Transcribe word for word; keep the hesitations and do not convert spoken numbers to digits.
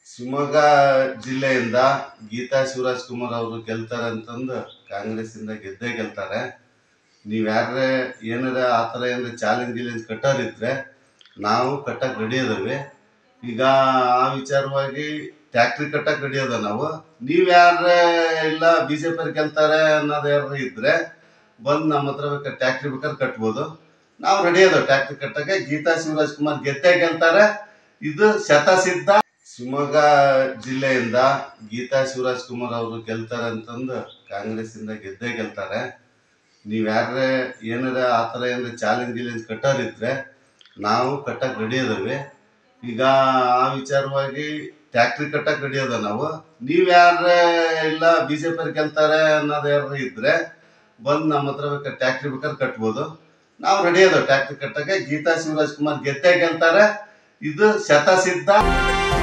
ಶಿವಮೊಗ್ಗ ಜಿಲ್ಲೆಯಿಂದ ಗೀತಾ ಶಿವರಾಜ್ ಕುಮಾರ್ ಅವರು ಗೆಲ್ತಾರೆ ಅಂತಂದು ಕಾಂಗ್ರೆಸ್ ಇಂದ ಗೆದ್ದೇ ಗೆಲ್ತಾರೆ. ನೀವ್ ಯಾರೇ ಏನಾರ ಆ ಥರ ಏನಾರ ಚಾಲೆಂಜ್ ಗಿಲೆಂಜ್ ಕಟ್ಟೋರಿದ್ರೆ ನಾವು ಕಟ್ಟಕ್ ರೆಡಿ ಅದಾವೆ. ಈಗ ಆ ವಿಚಾರವಾಗಿ ಟ್ಯಾಕ್ಟ್ರಿ ಕಟ್ಟಕ್ ರೆಡಿ ಅದ ನಾವು. ನೀವ್ ಯಾರೇ ಇಲ್ಲ ಬಿಜೆಪಿ ಅವ್ರು ಗೆಲ್ತಾರೆ ಅನ್ನೋದು ಯಾರು ಇದ್ರೆ ಬಂದು ನಮ್ಮ ಹತ್ರ ಬೇಕಾದ್ರೆ ಟ್ಯಾಕ್ಟ್ರಿ ಬೇಕಾದ್ರೆ ಕಟ್ಬೋದು. ನಾವು ರೆಡಿ ಅದಾವ ಟ್ಯಾಕ್ಟ್ರಿ ಕಟ್ಟಕ್ಕೆ. ಗೀತಾ ಶಿವರಾಜ್ ಕುಮಾರ್ ಗೆದ್ದೇ ಗೆಲ್ತಾರೆ, ಇದು ಶತಸಿದ್ಧ. ಶಿವಮೊಗ್ಗ ಜಿಲ್ಲೆಯಿಂದ ಗೀತಾ ಶಿವರಾಜ್ ಕುಮಾರ್ ಅವರು ಗೆಲ್ತಾರೆ ಅಂತಂದು ಕಾಂಗ್ರೆಸ್ ಇಂದ ಗೆದ್ದೇ ಗೆಲ್ತಾರೆ. ನೀವ್ ಯಾರೇ ಏನಾರ ಆ ಥರ ಏನಾರ ಚಾಲೆಂಜ್ ಗಿಲೆಂಜ್ ಕಟ್ಟೋರಿದ್ರೆ ನಾವು ಕಟ್ಟಕ್ ರೆಡಿ ಅದಾವೆ. ಈಗ ಆ ವಿಚಾರವಾಗಿ ಟ್ಯಾಕ್ಟ್ರಿ ಕಟ್ಟಕ್ ರೆಡಿ ಅದ ನಾವು. ನೀವ್ ಯಾರೇ ಇಲ್ಲ ಬಿಜೆಪಿ ಅವ್ರು ಗೆಲ್ತಾರೆ ಅನ್ನೋದು ಯಾರು ಇದ್ರೆ ಬಂದು ನಮ್ಮ ಹತ್ರ ಬೇಕಾದ್ರೆ ಟ್ಯಾಕ್ಟ್ರಿ ಬೇಕಾದ್ರೆ ಕಟ್ಬೋದು. ನಾವು ರೆಡಿ ಅದಾವ ಟ್ಯಾಕ್ಟ್ರಿ ಕಟ್ಟಕ್ಕೆ. ಗೀತಾ ಶಿವರಾಜ್ ಕುಮಾರ್ ಗೆದ್ದೇ ಗೆಲ್ತಾರೆ, ಇದು ಶತಸಿದ್ಧ.